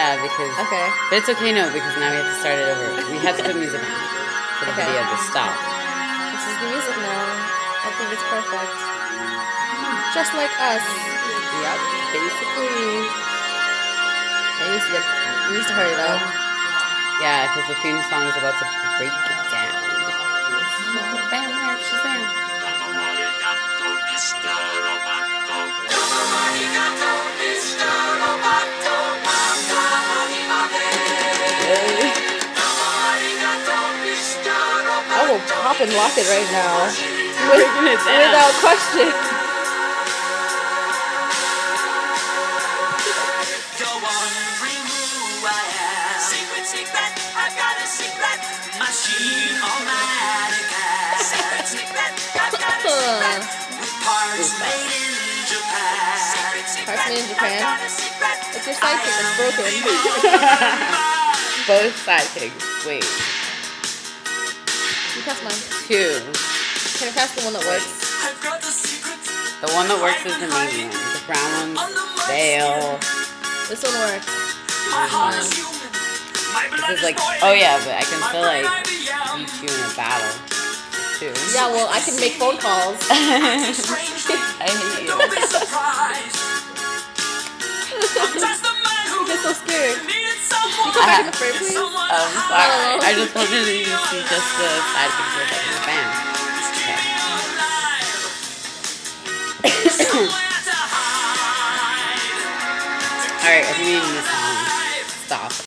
Yeah, because... Okay. But it's okay, no, because now we have to start it over. We have to put music on for the video to stop. This is the music now. I think it's perfect. Just like us. Yep, basically. We used to hurry it up. Yeah, because the theme song is about to break it down. Bam, bam, Shazam. I will pop and lock it right now. Without question. Parts made in Japan? It's your sidekick that's broken. Both sidekicks. Wait. You pass mine. 2. Can I pass the one that works? The one that works is the main one. The brown one's stale. This one works. This is like, oh yeah, but I can still like beat you in a battle too. Yeah, well, I can make phone calls. I hate you. You get so scared. You come back in the frame, please? I'm sorry. I just wanted you to see just the side picture of the band. Okay. Alright, I think we need this.